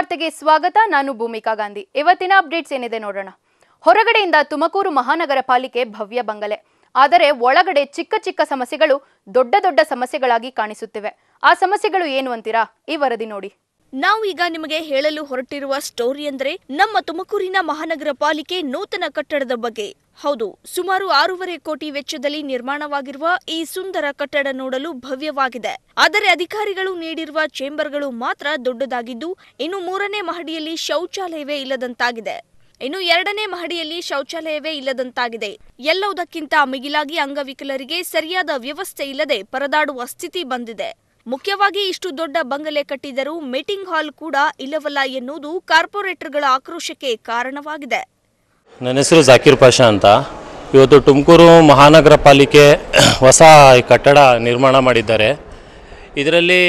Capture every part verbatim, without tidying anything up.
ವಾರ್ತೆಗೆ ಸ್ವಾಗತ. ನಾನು ಭೂಮಿಕಾ ಗಾಂಧಿ. ಇವತ್ತಿನ ಅಪ್ಡೇಟ್ಸ್ ಏನಿದೆ ನೋಡೋಣ. ಹೊರಗಡೆಯಿಂದ ತುಮಕೂರು ಮಹಾನಗರ ಪಾಲಿಕೆ ಭವ್ಯ ಬಂಗಲೆ, ಆದರೆ ಒಳಗಡೆ ಚಿಕ್ಕ ಚಿಕ್ಕ ಸಮಸ್ಯೆಗಳು ದೊಡ್ಡ ದೊಡ್ಡ ಸಮಸ್ಯೆಗಳಾಗಿ ಕಾಣಿಸುತ್ತಿವೆ. ಆ ಸಮಸ್ಯೆಗಳು ಏನು ಅಂತೀರಾ? ಈ ವರದಿ ನೋಡಿ. ನಾವು ಈಗ ನಿಮಗೆ ಹೇಳಲು ಹೊರಟಿರುವ ಸ್ಟೋರಿ ಅಂದ್ರೆ ನಮ್ಮ ತುಮಕೂರಿನ ಮಹಾನಗರ ಪಾಲಿಕೆ ನೂತನ ಕಟ್ಟಡದ ಬಗ್ಗೆ. ಹೌದು, ಸುಮಾರು ಆರೂವರೆ ಕೋಟಿ ವೆಚ್ಚದಲ್ಲಿ ನಿರ್ಮಾಣವಾಗಿರುವ ಈ ಸುಂದರ ಕಟ್ಟಡ ನೋಡಲು ಭವ್ಯವಾಗಿದೆ. ಆದರೆ ಅಧಿಕಾರಿಗಳು ನೀಡಿರುವ ಚೇಂಬರ್ಗಳು ಮಾತ್ರ ದೊಡ್ಡದಾಗಿದ್ದು, ಇನ್ನು ಮೂರನೇ ಮಹಡಿಯಲ್ಲಿ ಶೌಚಾಲಯವೇ ಇಲ್ಲದಂತಾಗಿದೆ. ಇನ್ನು ಎರಡನೇ ಮಹಡಿಯಲ್ಲಿ ಶೌಚಾಲಯವೇ ಇಲ್ಲದಂತಾಗಿದೆ. ಎಲ್ಲವುದಕ್ಕಿಂತ ಮಿಗಿಲಾಗಿ ಅಂಗವಿಕಲರಿಗೆ ಸರಿಯಾದ ವ್ಯವಸ್ಥೆ ಇಲ್ಲದೆ ಪರದಾಡುವ ಸ್ಥಿತಿ ಬಂದಿದೆ. ಮುಖ್ಯವಾಗಿ ಇಷ್ಟು ದೊಡ್ಡ ಬಂಗಲೆ ಕಟ್ಟಿದರೂ ಮೀಟಿಂಗ್ ಹಾಲ್ ಕೂಡ ಇಲ್ಲವಲ್ಲ ಎನ್ನುವುದು ಕಾರ್ಪೊರೇಟರ್ಗಳ ಆಕ್ರೋಶಕ್ಕೆ ಕಾರಣವಾಗಿದೆ. ನನ್ನ ಹೆಸರು ಜಾಕೀರ್ ಪಾಷಾ ಅಂತ. ಇವತ್ತು ತುಮಕೂರು ಮಹಾನಗರ ಪಾಲಿಕೆ ಹೊಸ ಕಟ್ಟಡ ನಿರ್ಮಾಣ ಮಾಡಿದ್ದಾರೆ. ಇದರಲ್ಲಿ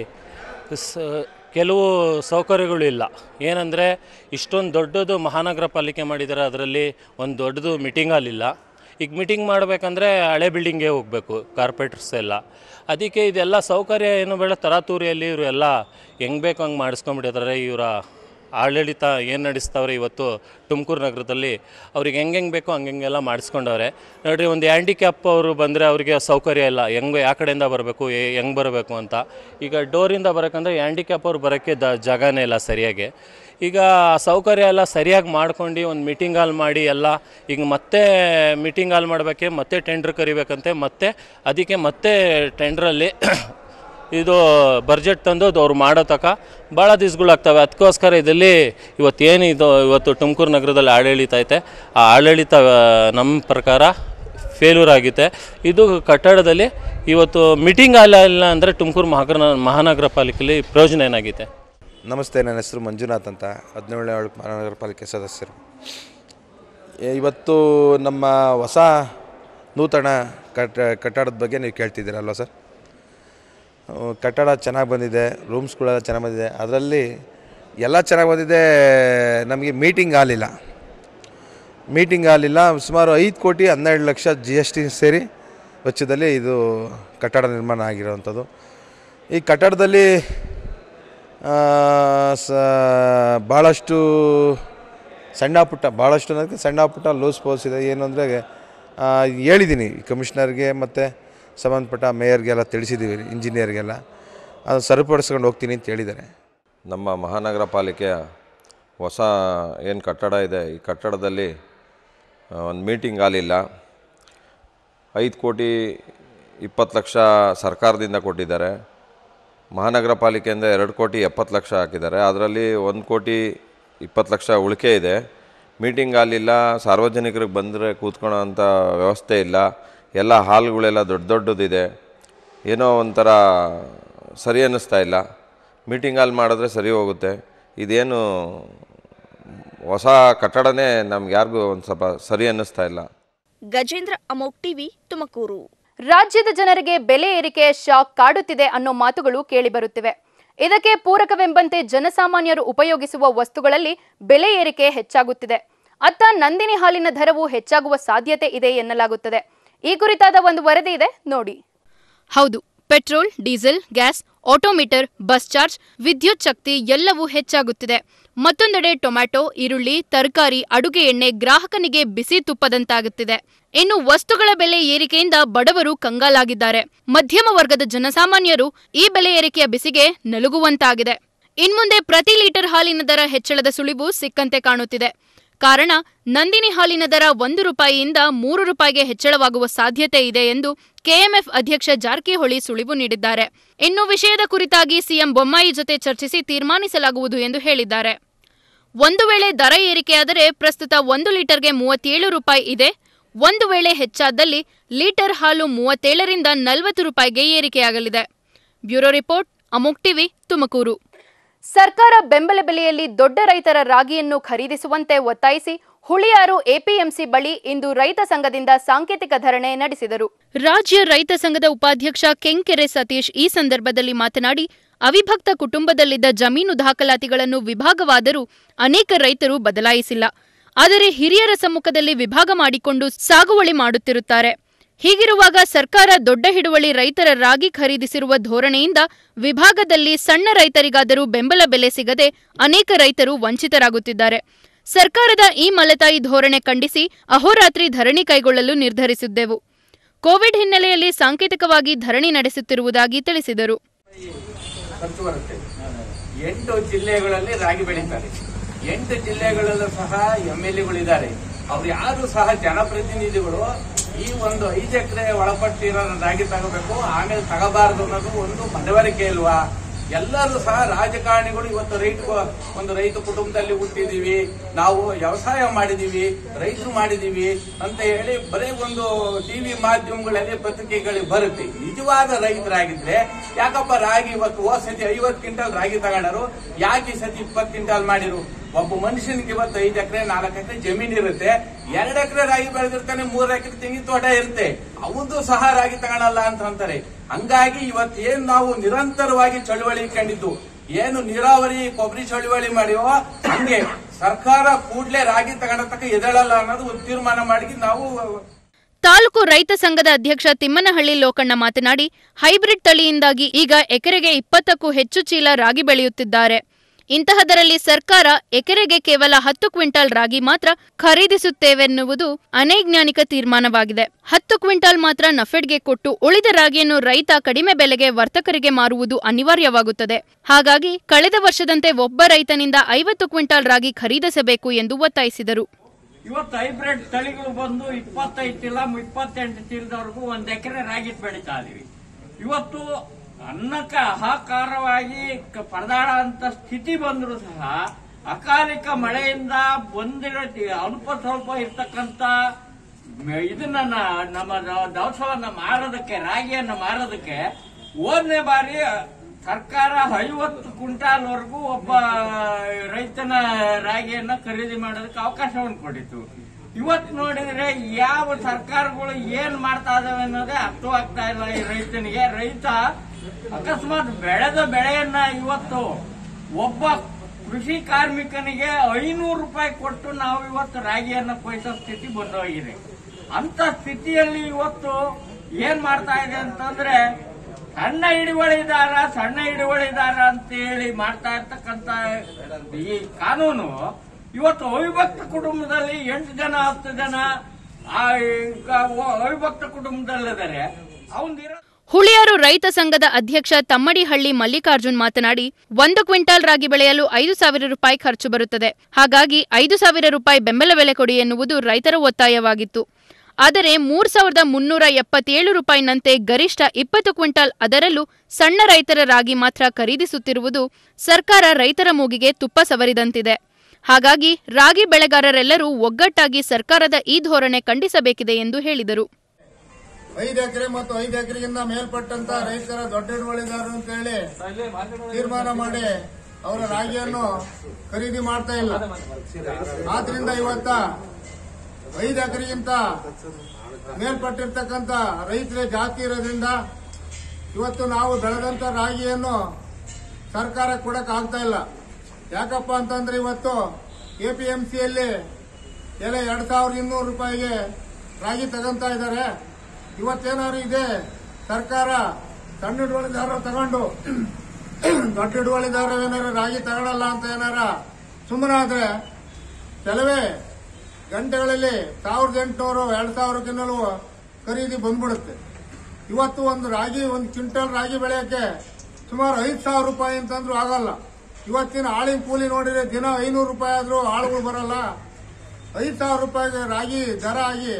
ಕೆಲವು ಸೌಕರ್ಯಗಳು ಇಲ್ಲ. ಏನಂದರೆ ಇಷ್ಟೊಂದು ದೊಡ್ಡದು ಮಹಾನಗರ ಪಾಲಿಕೆ ಮಾಡಿದ್ದಾರೆ, ಅದರಲ್ಲಿ ಒಂದು ದೊಡ್ಡದು ಮೀಟಿಂಗ್ ಹಾಲ್ ಇಲ್ಲ. ಈಗ ಮೀಟಿಂಗ್ ಮಾಡಬೇಕಂದ್ರೆ ಹಳೆ ಬಿಲ್ಡಿಂಗೇ ಹೋಗಬೇಕು ಕಾರ್ಪೊರೇಟರ್ಸ್ ಎಲ್ಲ. ಅದಕ್ಕೆ ಇದೆಲ್ಲ ಸೌಕರ್ಯ ಏನು ಬೇಡ, ತರಾತುರಿಯಲ್ಲಿ ಇವರು ಎಲ್ಲ ಹೆಂಗೆ ಬೇಕು ಹಂಗೆ ಮಾಡಿಸ್ಕೊಂಡ್ಬಿಟ್ಟಿದ್ದಾರೆ. ಇವರ ಆಡಳಿತ ಏನು ನಡೆಸ್ತವ್ರೆ ಇವತ್ತು ತುಮಕೂರು ನಗರದಲ್ಲಿ, ಅವ್ರಿಗೆ ಹೆಂಗೆ ಹೆಂಗೆ ಬೇಕೋ ಹಂಗೆ ಹೆಂಗೆಲ್ಲ ಮಾಡಿಸ್ಕೊಂಡವ್ರೆ. ನೋಡಿರಿ, ಒಂದು ಹ್ಯಾಂಡಿಕ್ಯಾಪ್ ಅವರು ಬಂದರೆ ಅವರಿಗೆ ಸೌಕರ್ಯ ಇಲ್ಲ, ಹೆಂಗೆ ಯಾವ ಕಡೆಯಿಂದ ಬರಬೇಕು, ಹೆಂಗೆ ಬರಬೇಕು ಅಂತ. ಈಗ ಡೋರಿಂದ ಬರೋಕ್ಕಂದ್ರೆ ಹ್ಯಾಂಡಿಕ್ಯಾಪ್ ಅವ್ರು ಬರೋಕ್ಕೆ ದ ಜಾಗನೇ ಇಲ್ಲ ಸರಿಯಾಗಿ. ಈಗ ಸೌಕರ್ಯ ಎಲ್ಲ ಸರಿಯಾಗಿ ಮಾಡ್ಕೊಂಡು ಒಂದು ಮೀಟಿಂಗ್ ಹಾಲ್ ಮಾಡಿ ಎಲ್ಲ ಈಗ ಮತ್ತೆ ಮೀಟಿಂಗ್ ಹಾಲ್ ಮಾಡಬೇಕೆ, ಮತ್ತೆ ಟೆಂಡ್ರ್ ಕರಿಬೇಕಂತೆ, ಮತ್ತೆ ಅದಕ್ಕೆ ಮತ್ತೆ ಟೆಂಡ್ರಲ್ಲಿ ಇದು ಬಡ್ಜೆಟ್ ತಂದು ಅವ್ರು ಮಾಡೋ ತಕ ಭಾಳ ದಿವ್ಸಗಳಾಗ್ತವೆ. ಅದಕ್ಕೋಸ್ಕರ ಇದರಲ್ಲಿ ಇವತ್ತೇನು ಇದು ಇವತ್ತು ತುಮಕೂರು ನಗರದಲ್ಲಿ ಆಡಳಿತ ಐತೆ, ಆ ಆಡಳಿತ ನಮ್ಮ ಪ್ರಕಾರ ಫೇಲ್ಯೂರ್ ಆಗಿದೆ. ಇದು ಕಟ್ಟಡದಲ್ಲಿ ಇವತ್ತು ಮೀಟಿಂಗ್ ಹಾಲ್ ಇಲ್ಲ ಅಂದರೆ ತುಮಕೂರು ಮಹಾನಗರ ಮಹಾನಗರ ಪಾಲಿಕೆಯಲ್ಲಿ ಪ್ರಯೋಜನ ಏನಾಗಿದೆ? ನಮಸ್ತೆ, ನನ್ನ ಹೆಸರು ಮಂಜುನಾಥ್ ಅಂತ, ಹದಿನೇಳನೇ ವಾರ್ಡ್ ಮಹಾನಗರ ಪಾಲಿಕೆ ಸದಸ್ಯರು. ಇವತ್ತು ನಮ್ಮ ಹೊಸ ನೂತನ ಕಟ್ಟ ಕಟ್ಟಡದ ಬಗ್ಗೆ ನೀವು ಕೇಳ್ತಿದ್ದೀರಲ್ವ ಸರ್? ಕಟ್ಟಡ ಚೆನ್ನಾಗಿ ಬಂದಿದೆ, ರೂಮ್ಸ್ಗಳೆಲ್ಲ ಚೆನ್ನಾಗಿ ಬಂದಿದೆ, ಅದರಲ್ಲಿ ಎಲ್ಲ ಚೆನ್ನಾಗಿ ಬಂದಿದೆ. ನಮಗೆ ಮೀಟಿಂಗ್ ಹಾಲ್ ಇಲ್ಲ. ಮೀಟಿಂಗ್ ಹಾಲ್ ಇಲ್ಲ. ಸುಮಾರು ಐದು ಕೋಟಿ ಹನ್ನೆರಡು ಲಕ್ಷ ಜಿ ಎಸ್ ಟಿ ಸೇರಿ ವೆಚ್ಚದಲ್ಲಿ ಇದು ಕಟ್ಟಡ ನಿರ್ಮಾಣ ಆಗಿರೋವಂಥದ್ದು. ಈ ಕಟ್ಟಡದಲ್ಲಿ ಸ ಭಾಳಷ್ಟು ಸಣ್ಣ ಪುಟ್ಟ ಭಾಳಷ್ಟು ಅನ್ನೋದಕ್ಕೆ ಸಣ್ಣ ಪುಟ್ಟ ಲೂಸ್ ಪೋಸ್ ಇದೆ. ಏನು ಅಂದರೆ ಹೇಳಿದ್ದೀನಿ ಕಮಿಷನರ್ಗೆ ಮತ್ತು ಸಂಬಂಧಪಟ್ಟ ಮೇಯರ್ಗೆಲ್ಲ ತಿಳಿಸಿದ್ದೀವಿ, ಇಂಜಿನಿಯರ್ಗೆಲ್ಲ ಅದು ಸರಿಪಡಿಸ್ಕೊಂಡು ಹೋಗ್ತೀನಿ ಅಂತ ಹೇಳಿದ್ದಾರೆ. ನಮ್ಮ ಮಹಾನಗರ ಪಾಲಿಕೆಯ ಹೊಸ ಏನು ಕಟ್ಟಡ ಇದೆ, ಈ ಕಟ್ಟಡದಲ್ಲಿ ಒಂದು ಮೀಟಿಂಗ್ ಹಾಲ್ ಇಲ್ಲ. ಐದು ಕೋಟಿ ಇಪ್ಪತ್ತು ಲಕ್ಷ ಸರ್ಕಾರದಿಂದ ಕೊಟ್ಟಿದ್ದಾರೆ. ಮಹಾನಗರ ಪಾಲಿಕೆಯಿಂದ ಎರಡು ಕೋಟಿ ಎಪ್ಪತ್ತು ಲಕ್ಷ ಹಾಕಿದ್ದಾರೆ. ಅದರಲ್ಲಿ ಒಂದು ಕೋಟಿ ಇಪ್ಪತ್ತು ಲಕ್ಷ ಉಳಿಕೆ ಇದೆ. ಮೀಟಿಂಗ್ ಹಾಲ್ ಇಲ್ಲ, ಸಾರ್ವಜನಿಕರಿಗೆ ಬಂದರೆ ಕೂತ್ಕೊಳ್ಳೋ ಅಂಥ ವ್ಯವಸ್ಥೆ ಇಲ್ಲ. ಎಲ್ಲ ಹಾಲ್ಗಳೆಲ್ಲ ದೊಡ್ಡ ದೊಡ್ಡದಿದೆ. ಏನೋ ಒಂಥರ ಸರಿ ಅನ್ನಿಸ್ತಾ ಇಲ್ಲ. ಮೀಟಿಂಗ್ ಹಾಲ್ ಮಾಡಿದ್ರೆ ಸರಿ ಹೋಗುತ್ತೆ. ಇದೇನು ಹೊಸ ಕಟ್ಟಡನೇ ನಮ್ಗೆ ಯಾರಿಗೂ ಒಂದು ಸ್ವಲ್ಪ ಸರಿ ಅನ್ನಿಸ್ತಾ ಇಲ್ಲ. ಗಜೇಂದ್ರ, ಅಮೋಕ್ ಟಿವಿ, ತುಮಕೂರು. ರಾಜ್ಯದ ಜನರಿಗೆ ಬೆಲೆ ಏರಿಕೆ ಶಾಕ್ ಕಾಡುತ್ತಿದೆ ಅನ್ನೋ ಮಾತುಗಳು ಕೇಳಿಬರುತ್ತಿವೆ. ಇದಕ್ಕೆ ಪೂರಕವೆಂಬಂತೆ ಜನಸಾಮಾನ್ಯರು ಉಪಯೋಗಿಸುವ ವಸ್ತುಗಳಲ್ಲಿ ಬೆಲೆ ಏರಿಕೆ ಹೆಚ್ಚಾಗುತ್ತಿದೆ. ಅತ್ತ ನಂದಿನಿ ಹಾಲಿನ ದರವು ಹೆಚ್ಚಾಗುವ ಸಾಧ್ಯತೆ ಇದೆ ಎನ್ನಲಾಗುತ್ತದೆ. ಈ ಕುರಿತಾದ ಒಂದು ವರದಿ ಇದೆ ನೋಡಿ. ಹೌದು, petrol, diesel, gas, auto meter, bus charge, ವಿದ್ಯುತ್ ಶಕ್ತಿ ಎಲ್ಲವೂ ಹೆಚ್ಚಾಗುತ್ತಿದೆ. ಮತ್ತೊಂದೆಡೆ ಟೊಮ್ಯಾಟೊ, ಈರುಳ್ಳಿ, ತರಕಾರಿ, ಅಡುಗೆ ಎಣ್ಣೆ ಗ್ರಾಹಕನಿಗೆ ಬಿಸಿ ತುಪ್ಪದಂತಾಗುತ್ತಿದೆ. ಇನ್ನು ವಸ್ತುಗಳ ಬೆಲೆ ಏರಿಕೆಯಿಂದ ಬಡವರು ಕಂಗಾಲಾಗಿದ್ದಾರೆ. ಮಧ್ಯಮ ವರ್ಗದ ಜನಸಾಮಾನ್ಯರು ಈ ಬೆಲೆ ಏರಿಕೆಯ ಬಿಸಿಗೆ ನಲುಗುವಂತಾಗಿದೆ. ಇನ್ಮುಂದೆ ಪ್ರತಿ ಲೀಟರ್ ಹಾಲಿನ ದರ ಹೆಚ್ಚಳದ ಸುಳಿವು ಸಿಕ್ಕಂತೆ ಕಾಣುತ್ತಿದೆ. ಕಾರಣ, ನಂದಿನಿ ಹಾಲಿನ ದರ ಒಂದು ರೂಪಾಯಿಯಿಂದ ಮೂರು ರೂಪಾಯಿಗೆ ಹೆಚ್ಚಳವಾಗುವ ಸಾಧ್ಯತೆ ಇದೆ ಎಂದು ಕೆಎಂಎಫ್ ಅಧ್ಯಕ್ಷ ಜಾರಕಿಹೊಳಿ ಸುಳಿವು ನೀಡಿದ್ದಾರೆ. ಇನ್ನು ವಿಷಯದ ಕುರಿತಾಗಿ ಸಿಎಂ ಬೊಮ್ಮಾಯಿ ಜೊತೆ ಚರ್ಚಿಸಿ ತೀರ್ಮಾನಿಸಲಾಗುವುದು ಎಂದು ಹೇಳಿದ್ದಾರೆ. ಒಂದು ವೇಳೆ ದರ ಏರಿಕೆಯಾದರೆ ಪ್ರಸ್ತುತ ಒಂದು ಲೀಟರ್ಗೆ ಮೂವತ್ತೇಳು ರೂಪಾಯಿ ಇದೆ. ಒಂದು ವೇಳೆ ಹೆಚ್ಚಾದಲ್ಲಿ ಲೀಟರ್ ಹಾಲು ಮೂವತ್ತೇಳರಿಂದ ನಲವತ್ತು ರೂಪಾಯಿಗೆ ಏರಿಕೆಯಾಗಲಿದೆ. Bureau report, Amuk TV, Tumakuru. ಸರ್ಕಾರ ಬೆಂಬಲ ಬೆಲೆಯಲ್ಲಿ ದೊಡ್ಡ ರೈತರ ರಾಗಿಯನ್ನು ಖರೀದಿಸುವಂತೆ ಒತ್ತಾಯಿಸಿ ಹುಳಿಯಾರು ಎಪಿಎಂಸಿ ಬಳಿ ಇಂದು ರೈತ ಸಂಘದಿಂದ ಸಾಂಕೇತಿಕ ಧರಣಿ ನಡೆಸಿದರು. ರಾಜ್ಯ ರೈತ ಸಂಘದ ಉಪಾಧ್ಯಕ್ಷ ಕೆಂಕೆರೆ ಸತೀಶ್ ಈ ಸಂದರ್ಭದಲ್ಲಿ ಮಾತನಾಡಿ, ಅವಿಭಕ್ತ ಕುಟುಂಬದಲ್ಲಿದ್ದ ಜಮೀನು ದಾಖಲಾತಿಗಳನ್ನು ವಿಭಾಗವಾದರೂ ಅನೇಕ ರೈತರು ಬದಲಾಯಿಸಿಲ್ಲ. ಆದರೆ ಹಿರಿಯರ ಸಮ್ಮುಖದಲ್ಲಿ ವಿಭಾಗ ಮಾಡಿಕೊಂಡು ಸಾಗುವಳಿ ಮಾಡುತ್ತಿರುತ್ತಾರೆ. ಹೀಗಿರುವಾಗ ಸರ್ಕಾರ ದೊಡ್ಡ ಹಿಡುವಳಿ ರೈತರ ರಾಗಿ ಖರೀದಿಸಿರುವ ಧೋರಣೆಯಿಂದ ವಿಭಾಗದಲ್ಲಿ ಸಣ್ಣ ರೈತರಿಗಾದರೂ ಬೆಂಬಲ ಬೆಲೆ ಸಿಗದೆ ಅನೇಕ ರೈತರು ವಂಚಿತರಾಗುತ್ತಿದ್ದಾರೆ. ಸರ್ಕಾರದ ಈ ಮಲತಾಯಿ ಧೋರಣೆ ಖಂಡಿಸಿ ಅಹೋರಾತ್ರಿ ಧರಣಿ ಕೈಗೊಳ್ಳಲು ನಿರ್ಧರಿಸಿದ್ದೆವು. ಕೋವಿಡ್ ಹಿನ್ನೆಲೆಯಲ್ಲಿ ಸಾಂಕೇತಿಕವಾಗಿ ಧರಣಿ ನಡೆಸುತ್ತಿರುವುದಾಗಿ ತಿಳಿಸಿದರು. ಎಂಟು ಜಿಲ್ಲೆಗಳಲ್ಲಿ ರಾಗಿ ಬೆಳೀತಾರೆ. ಎಂಟು ಜಿಲ್ಲೆಗಳಲ್ಲೂ ಸಹ ಎಂ ಎಲ್ ಎಗಳಿದ್ದಾರೆ. ಅವ್ರು ಯಾರು ಸಹ ಜನಪ್ರತಿನಿಧಿಗಳು ಈ ಒಂದು ಐದು ಎಕರೆ ಒಳಪಟ್ಟಿರೋ ರಾಗಿ ತಗೋಬೇಕು, ಆಮೇಲೆ ತಗೋಬಾರದು ಅನ್ನೋದು ಒಂದು ಮನವರಿಕೆ ಇಲ್ವಾ? ಎಲ್ಲರೂ ಸಹ ರಾಜಕಾರಣಿಗಳು ಇವತ್ತು ರೈತ ಒಂದು ರೈತ ಕುಟುಂಬದಲ್ಲಿ ಹುಟ್ಟಿದೀವಿ, ನಾವು ವ್ಯವಸಾಯ ಮಾಡಿದೀವಿ, ರೈತರು ಮಾಡಿದೀವಿ ಅಂತ ಹೇಳಿ ಬರೀ ಒಂದು ಟಿವಿ ಮಾಧ್ಯಮಗಳಲ್ಲಿ ಪತ್ರಿಕೆಗಳಿಗೆ ಬರುತ್ತೆ. ನಿಜವಾದ ರೈತರಾಗಿದ್ರೆ ಯಾಕಪ್ಪ ರಾಗಿ ಇವತ್ತು ಹೋದ ಸತಿ ಐವತ್ತು ಕ್ವಿಂಟಲ್ ರಾಗಿ ತಗೊಂಡರು, ಯಾಕೆ ಈ ಸತಿ ಇಪ್ಪತ್ತು ಕ್ವಿಂಟಲ್ ಮಾಡಿರು? ಒಬ್ಬ ಮನುಷ್ಯನಿಗೆ ಇವತ್ತು ಐದು ಎಕರೆ ನಾಲ್ಕು ಎಕರೆ ಜಮೀನ್ ಇರುತ್ತೆ, ಎರಡು ಎಕರೆ ರಾಗಿ ಬೆಳೆದಿರ್ತಾನೆ, ಮೂರು ಎಕರೆ ತೆಂಗಿನ ತೋಟ ಇರುತ್ತೆ, ಅವನು ಸಹ ರಾಗಿ ತಗೊಳಲ್ಲ ಅಂತ ಅಂತಾರೆ. ಹಂಗಾಗಿ ಇವತ್ತೇನ್ ನಾವು ನಿರಂತರವಾಗಿ ಚಳುವಳಿ ಕಂಡಿದ್ದು, ಏನು ನೀರಾವರಿ ಕೊಬ್ಬರಿ ಚಳುವಳಿ ಮಾಡಿವೋ ಹಂಗೆ ಸರ್ಕಾರ ಕೂಡಲೇ ರಾಗಿ ತಗೊಳತಕ್ಕ ಎದಳಲ್ಲ ಅನ್ನೋದು ಒಂದು ತೀರ್ಮಾನ ಮಾಡಿ ನಾವು. ತಾಲೂಕು ರೈತ ಸಂಘದ ಅಧ್ಯಕ್ಷ ತಿಮ್ಮನಹಳ್ಳಿ ಲೋಕಣ್ಣ ಮಾತನಾಡಿ, ಹೈಬ್ರಿಡ್ ತಳಿಯಿಂದಾಗಿ ಈಗ ಎಕರೆಗೆ ಇಪ್ಪತ್ತಕ್ಕೂ ಹೆಚ್ಚು ಚೀಲ ರಾಗಿ ಬೆಳೆಯುತ್ತಿದ್ದಾರೆ. ಇಂತಹದರಲ್ಲಿ ಸರ್ಕಾರ ಎಕರೆಗೆ ಕೇವಲ ಹತ್ತು ಕ್ವಿಂಟಾಲ್ ರಾಗಿ ಮಾತ್ರ ಖರೀದಿಸುತ್ತೇವೆನ್ನುವುದು ಅನೈಜ್ಞಾನಿಕ ತೀರ್ಮಾನವಾಗಿದೆ. ಹತ್ತು ಕ್ವಿಂಟಾಲ್ ಮಾತ್ರ ನಫೆಡ್ಗೆ ಕೊಟ್ಟು ಉಳಿದ ರಾಗಿಯನ್ನು ರೈತ ಕಡಿಮೆ ಬೆಲೆಗೆ ವರ್ತಕರಿಗೆ ಮಾರುವುದು ಅನಿವಾರ್ಯವಾಗುತ್ತದೆ. ಹಾಗಾಗಿ ಕಳೆದ ವರ್ಷದಂತೆ ಒಬ್ಬ ರೈತನಿಂದ ಐವತ್ತು ಕ್ವಿಂಟಾಲ್ ರಾಗಿ ಖರೀದಿಸಬೇಕು ಎಂದು ಒತ್ತಾಯಿಸಿದರು. ಇವತ್ತು ಹೈಬ್ರಿಡ್ ತಳಿಗಳು ಬಂದು ಇಪ್ಪತ್ತೈದು ಚೀಲ ಇಪ್ಪತ್ತೆಂಟು ಚೀಲದವರೆಗೂ ಒಂದ್ ಎಕರೆ ರಾಗಿ ಬೆಳೀತಾ ಇದೀವಿ. ಇವತ್ತು ಅನ್ನಕ್ಕೆ ಆಹಾಕಾರವಾಗಿ ಪರದಾಡುವಂತ ಸ್ಥಿತಿ ಬಂದರೂ ಸಹ ಅಕಾಲಿಕ ಮಳೆಯಿಂದ ಬಂದಿರೋ ಅಲ್ಪ ಸ್ವಲ್ಪ ಇರ್ತಕ್ಕಂಥ ಇದನ್ನ ನಮ್ಮ ದವಸವನ್ನ ಮಾರೋದಕ್ಕೆ, ರಾಗಿಯನ್ನ ಮಾರೋದಕ್ಕೆ ಒಂದನೇ ಬಾರಿ ಸರ್ಕಾರ ಐವತ್ತು ಕ್ವಿಂಟಾಲ್ ವರೆಗೂ ಒಬ್ಬ ರೈತನ ರಾಗಿಯನ್ನ ಖರೀದಿ ಮಾಡೋದಕ್ಕೆ ಅವಕಾಶವನ್ನು ಕೊಟ್ಟಿತ್ತು. ಇವತ್ತು ನೋಡಿದ್ರೆ ಯಾವ ಸರ್ಕಾರಗಳು ಏನ್ ಮಾಡ್ತಾ ಇದಾವೆ ಅನ್ನೋದೇ ಅರ್ಥವಾಗ್ತಾ ಇಲ್ಲ ಈ ರೈತನಿಗೆ. ರೈತ ಅಕಸ್ಮಾತ್ ಬೆಳೆದ ಬೆಳೆಯನ್ನ ಇವತ್ತು ಒಬ್ಬ ಕೃಷಿ ಕಾರ್ಮಿಕನಿಗೆ ಐನೂರು ರೂಪಾಯಿ ಕೊಟ್ಟು ನಾವು ಇವತ್ತು ರಾಗಿಯನ್ನ ಕೊಯ್ಸೋ ಸ್ಥಿತಿ ಬಂದೋಗಿದೆ. ಅಂತ ಸ್ಥಿತಿಯಲ್ಲಿ ಇವತ್ತು ಏನ್ ಮಾಡ್ತಾ ಇದೆ ಅಂತಂದ್ರೆ ಸಣ್ಣ ಹಿಡುವಳಿದಾರ ಸಣ್ಣ ಹಿಡುವಳಿದಾರ ಅಂತ ಹೇಳಿ ಮಾಡ್ತಾ ಇರ್ತಕ್ಕಂಥ ಈ ಕಾನೂನು ಇವತ್ತು ಅವಿಭಕ್ತ ಕುಟುಂಬದಲ್ಲಿ ಎಂಟು ಜನ ಹತ್ತು ಜನ ಅವಿಭಕ್ತ ಕುಟುಂಬದಲ್ಲಿದ್ದಾರೆ. ಅವನಿರೋ ಹುಳಿಯಾರು ರೈತ ಸಂಘದ ಅಧ್ಯಕ್ಷ ತಮ್ಮಡಿಹಳ್ಳಿ ಮಲ್ಲಿಕಾರ್ಜುನ್ ಮಾತನಾಡಿ, ಒಂದು ಕ್ವಿಂಟಾಲ್ ರಾಗಿ ಬೆಳೆಯಲು ಐದು ಸಾವಿರ ರೂಪಾಯಿ ಖರ್ಚು ಬರುತ್ತದೆ. ಹಾಗಾಗಿ ಐದು ಸಾವಿರ ರೂಪಾಯಿ ಬೆಂಬಲ ಬೆಲೆ ಕೊಡಿ ಎನ್ನುವುದು ರೈತರ ಒತ್ತಾಯವಾಗಿತ್ತು. ಆದರೆ ಮೂರ್ ಸಾವಿರದ ಮುನ್ನೂರ ಎಪ್ಪತ್ತೇಳು ರೂಪಾಯಿನಂತೆ ಗರಿಷ್ಠ ಇಪ್ಪತ್ತು ಕ್ವಿಂಟಾಲ್, ಅದರಲ್ಲೂ ಸಣ್ಣ ರೈತರ ರಾಗಿ ಮಾತ್ರ ಖರೀದಿಸುತ್ತಿರುವುದು ಸರ್ಕಾರ ರೈತರ ಮೂಗಿಗೆ ತುಪ್ಪ ಸವರಿದಂತಿದೆ. ಹಾಗಾಗಿ ರಾಗಿ ಬೆಳೆಗಾರರೆಲ್ಲರೂ ಒಗ್ಗಟ್ಟಾಗಿ ಸರ್ಕಾರದ ಈ ಧೋರಣೆ ಖಂಡಿಸಬೇಕಿದೆ ಎಂದು ಹೇಳಿದರು. ಐದು ಎಕರೆ ಮತ್ತು ಐದು ಎಕರೆಗಿಂತ ಮೇಲ್ಪಟ್ಟಂತ ರೈತರ ದೊಡ್ಡ ಹಿಡುವಳಿದಾರರು ಅಂತ ಹೇಳಿ ತೀರ್ಮಾನ ಮಾಡಿ ಅವರ ರಾಗಿಯನ್ನು ಖರೀದಿ ಮಾಡ್ತಾ ಇಲ್ಲ. ಆದ್ರಿಂದ ಇವತ್ತ ಐದು ಎಕರೆಗಿಂತ ಮೇಲ್ಪಟ್ಟಿರ್ತಕ್ಕಂಥ ರೈತರೇ ಜಾಸ್ತಿ ಇರೋದ್ರಿಂದ ಇವತ್ತು ನಾವು ಬೆಳೆದಂತ ರಾಗಿಯನ್ನು ಸರ್ಕಾರ ಕೊಡಕ್ ಆಗ್ತಾ ಇಲ್ಲ. ಯಾಕಪ್ಪ ಅಂತಂದ್ರೆ ಇವತ್ತು ಎಪಿಎಂಸಿಯಲ್ಲಿ ಎಲ್ಲ ಎರಡ್ ಸಾವಿರದ ಇನ್ನೂರು ರೂಪಾಯಿಗೆ ರಾಗಿ ತಗೊಂತಾ ಇದ್ದಾರೆ. ಇವತ್ತೇನಾದ್ರು ಇದೆ ಸರ್ಕಾರ ಸಣ್ಣ ಹಿಡುವಳಿದಾರರು ತಗೊಂಡು ದೊಡ್ಡ ಹಿಡುವಳಿದಾರರು ಏನಾರ ರಾಗಿ ತಗೊಳ್ಳಲ್ಲ ಅಂತ ಏನಾರ ಸುಮ್ಮನಾದ್ರೆ ಕೆಲವೇ ಗಂಟೆಗಳಲ್ಲಿ ಸಾವಿರದ ಎಂಟುನೂರು ಎರಡ್ ಸಾವಿರಕ್ಕಿನ್ನಲೂ ಖರೀದಿ ಬಂದ್ಬಿಡುತ್ತೆ. ಇವತ್ತು ಒಂದು ರಾಗಿ ಒಂದು ಕ್ವಿಂಟಲ್ ರಾಗಿ ಬೆಳೆಯಕ್ಕೆ ಸುಮಾರು ಐದು ಸಾವಿರ ರೂಪಾಯಿ ಅಂತಂದ್ರೂ ಆಗಲ್ಲ. ಇವತ್ತಿನ ಆಳಿನ ಕೂಲಿ ನೋಡಿದ್ರೆ ದಿನ ಐನೂರು ರೂಪಾಯಿ ಆದ್ರೂ ಆಳುಗಳು ಬರಲ್ಲ. ಐದು ಸಾವಿರ ರೂಪಾಯಿಗೆ ರಾಗಿ ದರ ಆಗಿ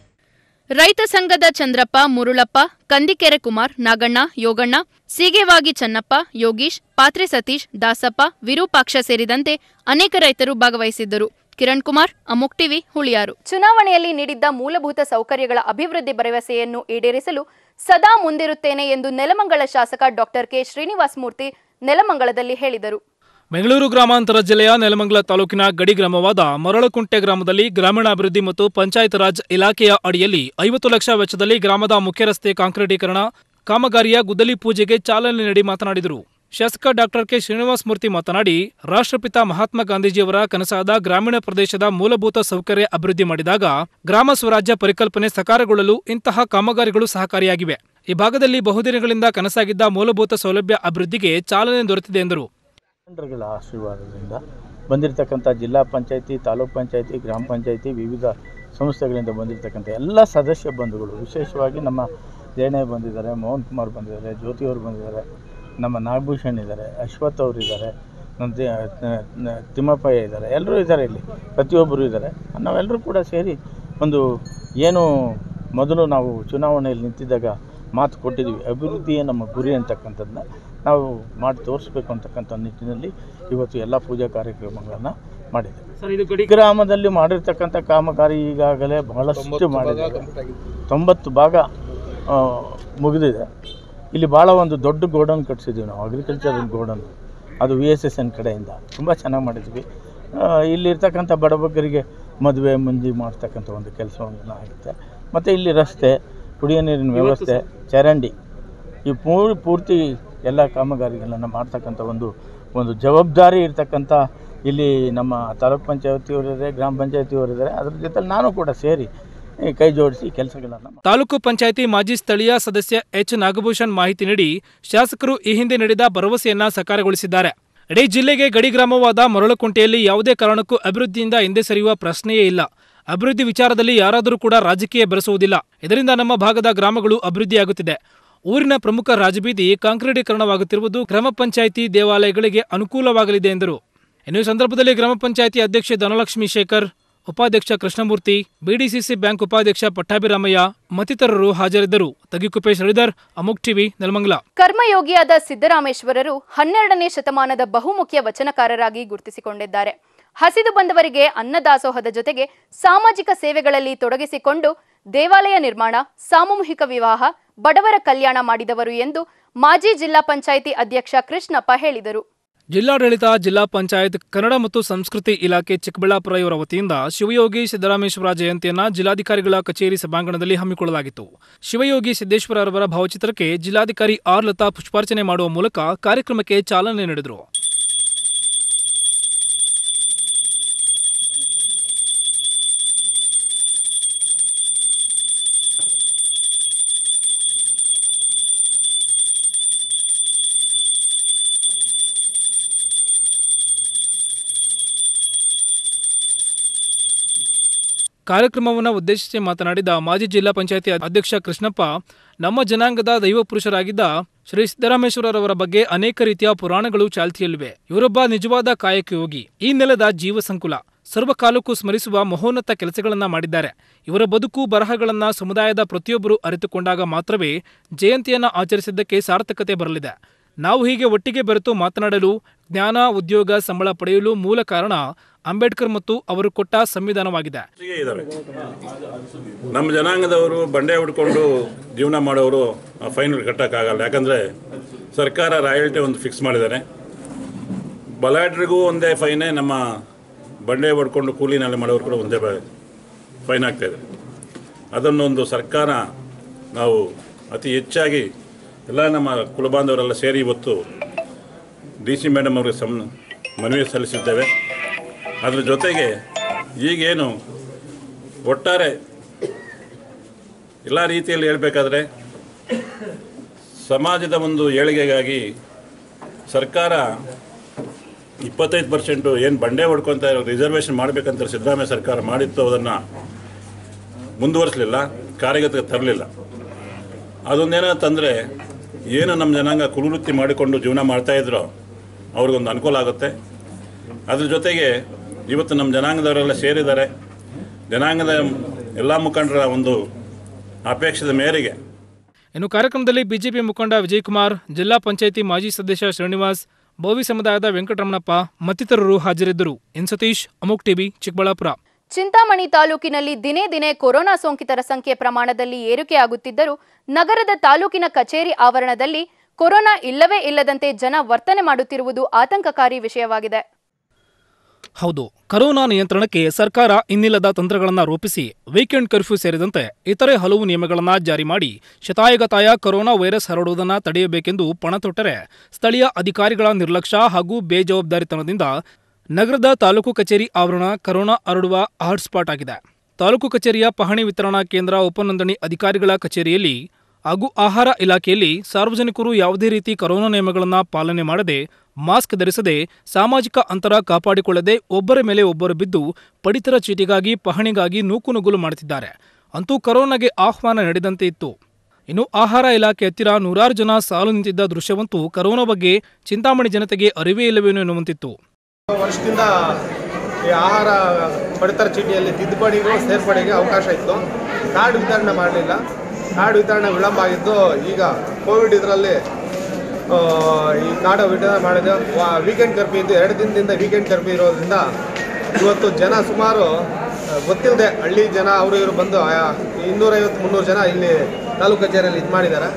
ರೈತ ಸಂಘದ ಚಂದ್ರಪ್ಪ, ಮುರುಳಪ್ಪ, ಕಂದಿಕೆರೆ ಕುಮಾರ್, ನಾಗಣ್ಣ, ಯೋಗಣ್ಣ, ಸೀಗೆವಾಗಿ ಚನ್ನಪ್ಪ, ಯೋಗೀಶ್, ಪಾತ್ರೆ ಸತೀಶ್, ದಾಸಪ್ಪ, ವಿರೂಪಾಕ್ಷ ಸೇರಿದಂತೆ ಅನೇಕ ರೈತರು ಭಾಗವಹಿಸಿದ್ದರು. ಕಿರಣ್ ಕುಮಾರ್, ಅಮೋಕ್ ಟಿವಿ, ಹುಳಿಯಾರು. ಚುನಾವಣೆಯಲ್ಲಿ ನೀಡಿದ್ದ ಮೂಲಭೂತ ಸೌಕರ್ಯಗಳ ಅಭಿವೃದ್ಧಿ ಭರವಸೆಯನ್ನು ಈಡೇರಿಸಲು ಸದಾ ಮುಂದಿರುತ್ತೇನೆ ಎಂದು ನೆಲಮಂಗಲ ಶಾಸಕ ಡಾಕ್ಟರ್ ಕೆ ಶ್ರೀನಿವಾಸ ಮೂರ್ತಿ ನೆಲಮಂಗಲದಲ್ಲಿ ಹೇಳಿದರು. ಬೆಂಗಳೂರು ಗ್ರಾಮಾಂತರ ಜಿಲ್ಲೆಯ ನೆಲಮಂಗಲ ತಾಲೂಕಿನ ಗಡಿ ಗ್ರಾಮವಾದ ಮರಳಕುಂಟೆ ಗ್ರಾಮದಲ್ಲಿ ಗ್ರಾಮೀಣಾಭಿವೃದ್ಧಿ ಮತ್ತು ಪಂಚಾಯತ್ ರಾಜ್ ಇಲಾಖೆಯ ಅಡಿಯಲ್ಲಿ ಐವತ್ತು ಲಕ್ಷ ವೆಚ್ಚದಲ್ಲಿ ಗ್ರಾಮದ ಮುಖ್ಯ ರಸ್ತೆ ಕಾಂಕ್ರೀಟೀಕರಣ ಕಾಮಗಾರಿಯ ಗುದ್ದಲಿ ಪೂಜೆಗೆ ಚಾಲನೆ ನೀಡಿ ಮಾತನಾಡಿದರು. ಶಾಸಕ ಡಾಕ್ಟರ್ ಕೆ ಶ್ರೀನಿವಾಸ ಮೂರ್ತಿ ಮಾತನಾಡಿ, ರಾಷ್ಟ್ರಪಿತ ಮಹಾತ್ಮ ಗಾಂಧೀಜಿಯವರ ಕನಸಾದ ಗ್ರಾಮೀಣ ಪ್ರದೇಶದ ಮೂಲಭೂತ ಸೌಕರ್ಯ ಅಭಿವೃದ್ಧಿ ಮಾಡಿದಾಗ ಗ್ರಾಮ ಸ್ವರಾಜ್ಯ ಪರಿಕಲ್ಪನೆ ಸಾಕಾರಗೊಳ್ಳಲು ಇಂತಹ ಕಾಮಗಾರಿಗಳು ಸಹಕಾರಿಯಾಗಿವೆ. ಈ ಭಾಗದಲ್ಲಿ ಬಹುದಿನಗಳಿಂದ ಕನಸಾಗಿದ್ದ ಮೂಲಭೂತ ಸೌಲಭ್ಯ ಅಭಿವೃದ್ಧಿಗೆ ಚಾಲನೆ ದೊರೆತಿದೆ ಎಂದರು. ಮುಖಂಡರುಗಳ ಆಶೀರ್ವಾದದಿಂದ ಬಂದಿರತಕ್ಕಂಥ ಜಿಲ್ಲಾ ಪಂಚಾಯಿತಿ, ತಾಲೂಕ್ ಪಂಚಾಯಿತಿ, ಗ್ರಾಮ ಪಂಚಾಯಿತಿ, ವಿವಿಧ ಸಂಸ್ಥೆಗಳಿಂದ ಬಂದಿರತಕ್ಕಂಥ ಎಲ್ಲ ಸದಸ್ಯ ಬಂಧುಗಳು, ವಿಶೇಷವಾಗಿ ನಮ್ಮ ಜಯಣ್ಣ ಬಂದಿದ್ದಾರೆ, ಮೋಹನ್ ಕುಮಾರ್ ಬಂದಿದ್ದಾರೆ, ಜ್ಯೋತಿ ಅವರು ಬಂದಿದ್ದಾರೆ, ನಮ್ಮ ನಾಗಭೂಷಣ್ ಇದ್ದಾರೆ, ಅಶ್ವಥ್ ಅವರು ಇದ್ದಾರೆ, ನಮ್ಮ ತಿಮ್ಮಪ್ಪಯ್ಯ ಇದ್ದಾರೆ, ಎಲ್ಲರೂ ಇದ್ದಾರೆ. ಇಲ್ಲಿ ಪ್ರತಿಯೊಬ್ಬರು ಇದ್ದಾರೆ. ನಾವೆಲ್ಲರೂ ಕೂಡ ಸೇರಿ ಒಂದು ಏನು ಮೊದಲು ನಾವು ಚುನಾವಣೆಯಲ್ಲಿ ನಿಂತಿದ್ದಾಗ ಮಾತು ಕೊಟ್ಟಿದ್ದೀವಿ, ಅಭಿವೃದ್ಧಿಯೇ ನಮ್ಮ ಗುರಿ ಅಂತಕ್ಕಂಥದ್ದನ್ನ ನಾವು ಮಾಡಿ ತೋರಿಸ್ಬೇಕು ಅಂತಕ್ಕಂಥ ನಿಟ್ಟಿನಲ್ಲಿ ಇವತ್ತು ಎಲ್ಲ ಪೂಜಾ ಕಾರ್ಯಕ್ರಮಗಳನ್ನು ಮಾಡಿದ್ದೇವೆ. ಗ್ರಾಮದಲ್ಲಿ ಮಾಡಿರ್ತಕ್ಕಂಥ ಕಾಮಗಾರಿ ಈಗಾಗಲೇ ಬಹಳಷ್ಟು ಮಾಡಿದ್ದಾರೆ. ತೊಂಬತ್ತು ಭಾಗ ಮುಗಿದಿದೆ. ಇಲ್ಲಿ ಭಾಳ ಒಂದು ದೊಡ್ಡ ಗೋಡನ್ ಕಟ್ಸಿದ್ದೀವಿ ನಾವು, ಅಗ್ರಿಕಲ್ಚರ್ ಗೋಡನ್. ಅದು ವಿ ಎಸ್ ಎಸ್ ಎನ್ ಕಡೆಯಿಂದ ತುಂಬ ಚೆನ್ನಾಗಿ ಮಾಡಿದ್ವಿ. ಇಲ್ಲಿರ್ತಕ್ಕಂಥ ಬಡಬಗ್ಗರಿಗೆ ಮದುವೆ ಮುಂಜಿ ಮಾಡ್ತಕ್ಕಂಥ ಒಂದು ಕೆಲಸವನ್ನು ಆಗುತ್ತೆ. ಮತ್ತು ಇಲ್ಲಿ ರಸ್ತೆ, ಕುಡಿಯೋ ನೀರಿನ ವ್ಯವಸ್ಥೆ, ಚರಂಡಿ, ಈ ಪೂರ್ ಪೂರ್ತಿ ಎಲ್ಲ ಕಾಮಗಾರಿಗಳನ್ನು ಮಾಡ್ತಕ್ಕಂಥ ಒಂದು ಒಂದು ಜವಾಬ್ದಾರಿ ಇರ್ತಕ್ಕಂಥ ಇಲ್ಲಿ ನಮ್ಮ ತಾಲೂಕ್ ಪಂಚಾಯತಿಯವರಿದ್ದಾರೆ, ಗ್ರಾಮ ಪಂಚಾಯತಿಯವರಿದ್ದಾರೆ. ಅದ್ರ ಜೊತೆ ನಾನು ಕೂಡ ಸೇರಿ ಕೈ ಜೋಡಿಸಿ ಕೆಲಸಗಳನ್ನು. ತಾಲೂಕು ಪಂಚಾಯಿತಿ ಮಾಜಿ ಸ್ಥಳೀಯ ಸದಸ್ಯ ಎಚ್ ನಾಗಭೂಷಣ್ ಮಾಹಿತಿ ನೀಡಿ, ಶಾಸಕರು ಈ ಹಿಂದೆ ನೀಡಿದ ಭರವಸೆಯನ್ನ ಸಾಕಾರಗೊಳಿಸಿದ್ದಾರೆ. ಇಡೀ ಜಿಲ್ಲೆಗೆ ಗಡಿ ಗ್ರಾಮವಾದ ಮರಳುಕುಂಟೆಯಲ್ಲಿ ಯಾವುದೇ ಕಾರಣಕ್ಕೂ ಅಭಿವೃದ್ಧಿಯಿಂದ ಹಿಂದೆ ಸರಿಯುವ ಪ್ರಶ್ನೆಯೇ ಇಲ್ಲ. ಅಭಿವೃದ್ಧಿ ವಿಚಾರದಲ್ಲಿ ಯಾರಾದರೂ ಕೂಡ ರಾಜಕೀಯ ಬೆರೆಸುವುದಿಲ್ಲ. ಇದರಿಂದ ನಮ್ಮ ಭಾಗದ ಗ್ರಾಮಗಳು ಅಭಿವೃದ್ಧಿಯಾಗುತ್ತಿದೆ. ಊರಿನ ಪ್ರಮುಖ ರಾಜಬೀದಿ ಕಾಂಕ್ರೀಟೀಕರಣವಾಗುತ್ತಿರುವುದು ಗ್ರಾಮ ಪಂಚಾಯಿತಿ ದೇವಾಲಯಗಳಿಗೆ ಅನುಕೂಲವಾಗಲಿದೆ ಎಂದರು. ಇನ್ನು ಈ ಸಂದರ್ಭದಲ್ಲಿ ಗ್ರಾಮ ಪಂಚಾಯಿತಿ ಅಧ್ಯಕ್ಷೆ ಧನಲಕ್ಷ್ಮಿ ಶೇಖರ್, ಉಪಾಧ್ಯಕ್ಷ ಕೃಷ್ಣಮೂರ್ತಿ, ಬಿಡಿಸಿಸಿ ಬ್ಯಾಂಕ್ ಉಪಾಧ್ಯಕ್ಷ ಪಟ್ಟಾಭಿರಾಮಯ್ಯ ಮತ್ತಿತರರು ಹಾಜರಿದ್ದರು. ತಗಿಕುಪ್ಪೆ ಶ್ರೀಧರ್, ಅಮುಕ್ ಟಿವಿ, ನೆಲಮಂಗಲ. ಕರ್ಮಯೋಗಿಯಾದ ಸಿದ್ದರಾಮೇಶ್ವರರು ಹನ್ನೆರಡನೇ ಶತಮಾನದ ಬಹುಮುಖ್ಯ ವಚನಕಾರರಾಗಿ ಗುರುತಿಸಿಕೊಂಡಿದ್ದಾರೆ. ಹಸಿದು ಬಂದವರಿಗೆ ಅನ್ನದಾಸೋಹದ ಜೊತೆಗೆ ಸಾಮಾಜಿಕ ಸೇವೆಗಳಲ್ಲಿ ತೊಡಗಿಸಿಕೊಂಡು ದೇವಾಲಯ ನಿರ್ಮಾಣ, ಸಾಮೂಹಿಕ ವಿವಾಹ, ಬಡವರ ಕಲ್ಯಾಣ ಮಾಡಿದವರು ಎಂದು ಮಾಜಿ ಜಿಲ್ಲಾ ಪಂಚಾಯಿತಿ ಅಧ್ಯಕ್ಷ ಕೃಷ್ಣಪ್ಪ ಹೇಳಿದರು. ಜಿಲ್ಲಾಡಳಿತ, ಜಿಲ್ಲಾ ಪಂಚಾಯತ್, ಕನ್ನಡ ಮತ್ತು ಸಂಸ್ಕೃತಿ ಇಲಾಖೆ ಚಿಕ್ಕಬಳ್ಳಾಪುರ ಇವರ ವತಿಯಿಂದ ಶಿವಯೋಗಿ ಸಿದ್ದರಾಮೇಶ್ವರ ಜಯಂತಿಯನ್ನ ಜಿಲ್ಲಾಧಿಕಾರಿಗಳ ಕಚೇರಿ ಸಭಾಂಗಣದಲ್ಲಿ ಹಮ್ಮಿಕೊಳ್ಳಲಾಗಿತ್ತು. ಶಿವಯೋಗಿ ಸಿದ್ದೇಶ್ವರರವರ ಭಾವಚಿತ್ರಕ್ಕೆ ಜಿಲ್ಲಾಧಿಕಾರಿ ಆರ್ ಲತಾ ಪುಷ್ಪಾರ್ಚನೆ ಮಾಡುವ ಮೂಲಕ ಕಾರ್ಯಕ್ರಮಕ್ಕೆ ಚಾಲನೆ ನೀಡಿದರು. ಕಾರ್ಯಕ್ರಮವನ್ನು ಉದ್ದೇಶಿಸಿ ಮಾತನಾಡಿದ ಮಾಜಿ ಜಿಲ್ಲಾ ಪಂಚಾಯಿತಿ ಅಧ್ಯಕ್ಷ ಕೃಷ್ಣಪ್ಪ, ನಮ್ಮ ಜನಾಂಗದ ದೈವ ಪುರುಷರಾಗಿದ್ದ ಶ್ರೀ ಸಿದ್ದರಾಮೇಶ್ವರರವರ ಬಗ್ಗೆ ಅನೇಕ ರೀತಿಯ ಪುರಾಣಗಳು ಚಾಲ್ತಿಯಲ್ಲಿವೆ. ಇವರೊಬ್ಬ ನಿಜವಾದ ಕಾಯಕ ಯೋಗಿ, ಈ ನೆಲದ ಜೀವ ಸಂಕುಲ, ಸರ್ವಕಾಲಕ್ಕೂ ಸ್ಮರಿಸುವ ಮಹೋನ್ನತ ಕೆಲಸಗಳನ್ನ ಮಾಡಿದ್ದಾರೆ. ಇವರ ಬದುಕು ಬರಹಗಳನ್ನ ಸಮುದಾಯದ ಪ್ರತಿಯೊಬ್ಬರು ಅರಿತುಕೊಂಡಾಗ ಮಾತ್ರವೇ ಜಯಂತಿಯನ್ನ ಆಚರಿಸಿದ್ದಕ್ಕೆ ಸಾರ್ಥಕತೆ ಬರಲಿದೆ. ನಾವು ಹೀಗೆ ಒಟ್ಟಿಗೆ ಬೆರೆತು ಮಾತನಾಡಲು, ಜ್ಞಾನ, ಉದ್ಯೋಗ, ಸಂಬಳ ಪಡೆಯಲು ಮೂಲ ಕಾರಣ ಅಂಬೇಡ್ಕರ್ ಮತ್ತು ಅವರು ಕೊಟ್ಟ ಸಂವಿಧಾನವಾಗಿದೆ. ನಮ್ಮ ಜನಾಂಗದವರು ಬಂಡೆ ಹೊಡ್ಕೊಂಡು ಜೀವನ ಮಾಡೋರು ಫೈನ್ ಕಟ್ಟಕ್ಕಾಗಲ್ಲ. ಯಾಕಂದರೆ ಸರ್ಕಾರ ರಾಯಲ್ಟಿ ಒಂದು ಫಿಕ್ಸ್ ಮಾಡಿದ್ದಾರೆ. ಬಲಾಢ್ರಿಗೂ ಒಂದೇ ಫೈನೇ, ನಮ್ಮ ಬಂಡೆ ಹೊಡ್ಕೊಂಡು ಕೂಲಿನಲ್ಲಿ ಮಾಡೋರು ಕೂಡ ಒಂದೇ ಫೈನ್ ಆಗ್ತಾಯಿದೆ. ಅದನ್ನೊಂದು ಸರ್ಕಾರ ನಾವು ಅತಿ ಹೆಚ್ಚಾಗಿ ಎಲ್ಲ ನಮ್ಮ ಕುಲಬಾಂಧವರೆಲ್ಲ ಸೇರಿ ಇವತ್ತು ಡಿ ಸಿ ಮೇಡಮ್ ಅವರಿಗೆ ಸಂ ಮನವಿ ಸಲ್ಲಿಸಿದ್ದೇವೆ. ಅದರ ಜೊತೆಗೆ ಈಗೇನು ಒಟ್ಟಾರೆ ಎಲ್ಲ ರೀತಿಯಲ್ಲಿ ಹೇಳಬೇಕಾದ್ರೆ ಸಮಾಜದ ಒಂದು ಏಳಿಗೆಗಾಗಿ ಸರ್ಕಾರ ಇಪ್ಪತ್ತೈದು ಪರ್ಸೆಂಟು ಏನು ಬಂಡೆ ಹೊಡ್ಕೊತ ರಿಸರ್ವೇಷನ್ ಮಾಡಬೇಕಂತ ಸಿದ್ದರಾಮಯ್ಯ ಸರ್ಕಾರ ಮಾಡಿತ್ತು, ಅದನ್ನು ಮುಂದುವರಿಸಲಿಲ್ಲ, ಕಾರ್ಯಗತಕ್ಕೆ ತರಲಿಲ್ಲ. ಅದೊಂದೇನಂತಂದರೆ ಏನು ನಮ್ಮ ಜನಾಂಗ ಕುಲವೃತ್ತಿ ಮಾಡಿಕೊಂಡು ಜೀವನ ಮಾಡ್ತಾಯಿದ್ರೋ ಅವ್ರಿಗೊಂದು ಅನುಕೂಲ ಆಗುತ್ತೆ. ಅದ್ರ ಜೊತೆಗೆ ಇವತ್ತು ನಮ್ಮ ಜನಾಂಗದವರೆಲ್ಲ ಸೇರಿದ್ದಾರೆ. ಜನಾಂಗದ ಎಲ್ಲ ಮುಖಂಡರ ಒಂದು ಅಪೇಕ್ಷದ ಮೇರೆಗೆ ಇನ್ನು ಕಾರ್ಯಕ್ರಮದಲ್ಲಿ ಬಿಜೆಪಿ ಮುಖಂಡ ವಿಜಯಕುಮಾರ್, ಜಿಲ್ಲಾ ಪಂಚಾಯಿತಿ ಮಾಜಿ ಸದಸ್ಯ ಶ್ರೀನಿವಾಸ್, ಬೋವಿ ಸಮುದಾಯದ ವೆಂಕಟರಮಣಪ್ಪ ಮತ್ತಿತರರು ಹಾಜರಿದ್ದರು. N Satish, Amuk TV, Chikkaballapur. ಚಿಂತಾಮಣಿ ತಾಲೂಕಿನಲ್ಲಿ ದಿನೇ ದಿನೇ ಕೊರೋನಾ ಸೋಂಕಿತರ ಸಂಖ್ಯೆ ಪ್ರಮಾಣದಲ್ಲಿ ಏರಿಕೆಯಾಗುತ್ತಿದ್ದರೂ ನಗರದ ತಾಲೂಕಿನ ಕಚೇರಿ ಆವರಣದಲ್ಲಿ ಕೊರೋನಾ ಇಲ್ಲವೇ ಇಲ್ಲದಂತೆ ಜನ ವರ್ತನೆ ಮಾಡುತ್ತಿರುವುದು ಆತಂಕಕಾರಿ ವಿಷಯವಾಗಿದೆ. ಹೌದು, ಕರೋನಾ ನಿಯಂತ್ರಣಕ್ಕೆ ಸರ್ಕಾರ ಇನ್ನಿಲ್ಲದ ತಂತ್ರಗಳನ್ನು ರೂಪಿಸಿ ವೀಕೆಂಡ್ ಕರ್ಫ್ಯೂ ಸೇರಿದಂತೆ ಇತರೆ ಹಲವು ನಿಯಮಗಳನ್ನು ಜಾರಿ ಮಾಡಿ ಶತಾಯಗತಾಯ ಕರೋನಾ ವೈರಸ್ ಹರಡುವುದನ್ನು ತಡೆಯಬೇಕೆಂದು ಪಣ ತೊಟ್ಟರೆ ಸ್ಥಳೀಯ ಅಧಿಕಾರಿಗಳ ನಿರ್ಲಕ್ಷ್ಯ ಹಾಗೂ ಬೇಜವಾಬ್ದಾರಿತನದಿಂದ ನಗರದ ತಾಲೂಕು ಕಚೇರಿ ಆವರಣ ಕರೋನಾ ಹರಡುವ ಹಾಟ್ಸ್ಪಾಟ್ ಆಗಿದೆ. ತಾಲೂಕು ಕಚೇರಿಯ ಪಹಣಿ ವಿತರಣಾ ಕೇಂದ್ರ ಉಪನೋಂದಣಿ ಅಧಿಕಾರಿಗಳ ಕಚೇರಿಯಲ್ಲಿ ಹಾಗೂ ಆಹಾರ ಇಲಾಖೆಯಲ್ಲಿ ಸಾರ್ವಜನಿಕರು ಯಾವುದೇ ರೀತಿ ಕರೋನಾ ನಿಯಮಗಳನ್ನು ಪಾಲನೆ ಮಾಡದೆ, ಮಾಸ್ಕ್ ಧರಿಸದೆ, ಸಾಮಾಜಿಕ ಅಂತರ ಕಾಪಾಡಿಕೊಳ್ಳದೆ ಒಬ್ಬರ ಮೇಲೆ ಒಬ್ಬರು ಬಿದ್ದು ಪಡಿತರ ಚೀಟಿಗಾಗಿ ಪಹಣಿಗಾಗಿ ನೂಕುನುಗ್ಗಲು ಮಾಡುತ್ತಿದ್ದಾರೆ. ಅಂತೂ ಕರೋನಾಗೆ ಆಹ್ವಾನ ನಡೆದಂತೆ ಇತ್ತು. ಇನ್ನು ಆಹಾರ ಇಲಾಖೆ ಹತ್ತಿರ ನೂರಾರು ಜನ ಸಾಲು ನಿಂತಿದ್ದ ದೃಶ್ಯವಂತೂ ಕರೋನಾ ಬಗ್ಗೆ ಚಿಂತಾಮಣಿ ಜನತೆಗೆ ಅರಿವೇ ಇಲ್ಲವೇನೋ ಎನ್ನುವಂತಿತ್ತು. ವರ್ಷದಿಂದ ಈ ಆಹಾರ ಪಡಿತರ ಚೀಟಿಯಲ್ಲಿ ತಿದ್ದುಪಡಿಗೂ ಸೇರ್ಪಡೆಗೆ ಅವಕಾಶ ಇತ್ತು. ಕಾರ್ಡ್ ವಿತರಣೆ ಮಾಡಲಿಲ್ಲ. ಕಾರ್ಡ್ ವಿತರಣೆ ವಿಳಂಬ ಆಗಿದ್ದು ಈಗ ಕೋವಿಡ್ ಇದರಲ್ಲಿ ಈ ಕಾರ್ಡ್ ವಿತರಣೆ ಮಾಡಿದ ವೀಕೆಂಡ್ ಕರ್ಫ್ಯೂ ಇದ್ದು ಎರಡು ದಿನದಿಂದ ವೀಕೆಂಡ್ ಕರ್ಫ್ಯೂ ಇರೋದ್ರಿಂದ ಇವತ್ತು ಜನ ಸುಮಾರು ಗೊತ್ತಿಲ್ಲದೆ ಹಳ್ಳಿ ಜನ ಅವರು ಇವರು ಬಂದು ಇನ್ನೂರೈವತ್ತು ಮುನ್ನೂರು ಜನ ಇಲ್ಲಿ ತಾಲೂಕು ಕಚೇರಿಯಲ್ಲಿ ಇದು ಮಾಡಿದ್ದಾರೆ.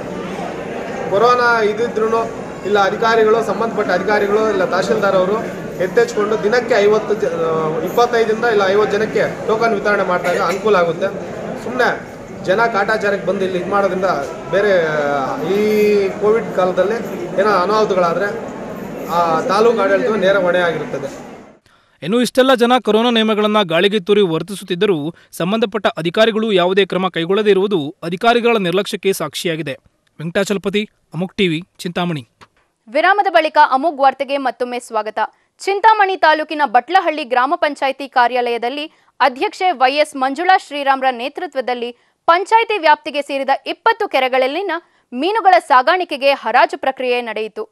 ಕೊರೋನಾ ಇದ್ದಿದ್ರೂ ಇಲ್ಲ ಅಧಿಕಾರಿಗಳು ಸಂಬಂಧಪಟ್ಟ ಅಧಿಕಾರಿಗಳು ಇಲ್ಲ ತಹಶೀಲ್ದಾರ್ ಅವರು ಎತ್ತೆಚ್ಕೊಂಡು ದಿನಕ್ಕೆ ಐವತ್ತು ಜ ಇಪ್ಪತ್ತೈದರಿಂದ ಇಲ್ಲ ಐವತ್ತು ಜನಕ್ಕೆ ಟೋಕನ್ ವಿತರಣೆ ಮಾಡಿದಾಗ ಅನುಕೂಲ ಆಗುತ್ತೆ. ಸುಮ್ಮನೆ ಜನ ಕಾಟಾಚಾರಕ್ಕೆ ಬಂದು ಇಲ್ಲಿ ಇದು ಮಾಡೋದ್ರಿಂದ ಬೇರೆ ಈ ಕೋವಿಡ್ ಕಾಲದಲ್ಲಿ ಏನೋ ಅನಾಹುತಗಳಾದರೆ ಆ ತಾಲೂಕು ಆಡಳಿತ ನೇರ ಹೊಣೆ ಆಗಿರುತ್ತದೆ. ಇನ್ನು ಇಷ್ಟೆಲ್ಲ ಜನ ಕೊರೋನಾ ನಿಯಮಗಳನ್ನು ಗಾಳಿಗೆ ತೂರಿ ವರ್ತಿಸುತ್ತಿದ್ದರೂ ಸಂಬಂಧಪಟ್ಟ ಅಧಿಕಾರಿಗಳು ಯಾವುದೇ ಕ್ರಮ ಕೈಗೊಳ್ಳದೇ ಇರುವುದು ಅಧಿಕಾರಿಗಳ ನಿರ್ಲಕ್ಷ್ಯಕ್ಕೆ ಸಾಕ್ಷಿಯಾಗಿದೆ. ವೆಂಕಟಾಚಲಪತಿ, ಅಮೋಕ್ ಟಿವಿ, ಚಿಂತಾಮಣಿ. ವಿರಾಮದ ಬಳಿಕ ಅಮೋಘ್ ವಾರ್ತೆಗೆ ಮತ್ತೊಮ್ಮೆ ಸ್ವಾಗತ. ಚಿಂತಾಮಣಿ ತಾಲೂಕಿನ ಬಟ್ಲಹಳ್ಳಿ ಗ್ರಾಮ ಪಂಚಾಯಿತಿ ಕಾರ್ಯಾಲಯದಲ್ಲಿ ಅಧ್ಯಕ್ಷೆ ವೈಎಸ್ ಮಂಜುಳಾ ಶ್ರೀರಾಮ್ರ ನೇತೃತ್ವದಲ್ಲಿ ಪಂಚಾಯಿತಿ ವ್ಯಾಪ್ತಿಗೆ ಸೇರಿದ ಇಪ್ಪತ್ತು ಕೆರೆಗಳಲ್ಲಿನ ಮೀನುಗಳ ಸಾಗಾಣಿಕೆಗೆ ಹರಾಜು ಪ್ರಕ್ರಿಯೆ ನಡೆಯಿತು.